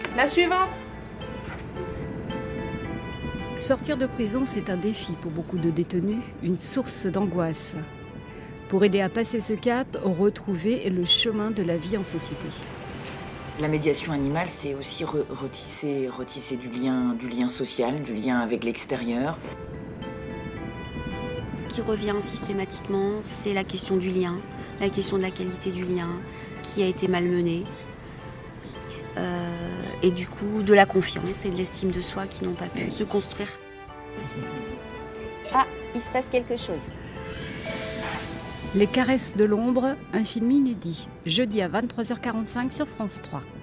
La suivante. Sortir de prison, c'est un défi pour beaucoup de détenus, une source d'angoisse. Pour aider à passer ce cap, retrouver le chemin de la vie en société. La médiation animale, c'est aussi retisser du lien social, du lien avec l'extérieur. Ce qui revient systématiquement, c'est la question du lien, la question de la qualité du lien qui a été malmenée. Et du coup, de la confiance et de l'estime de soi qui n'ont pas pu se construire. Ah, il se passe quelque chose. Les caresses de l'ombre, un film inédit, jeudi à 23h45 sur France 3.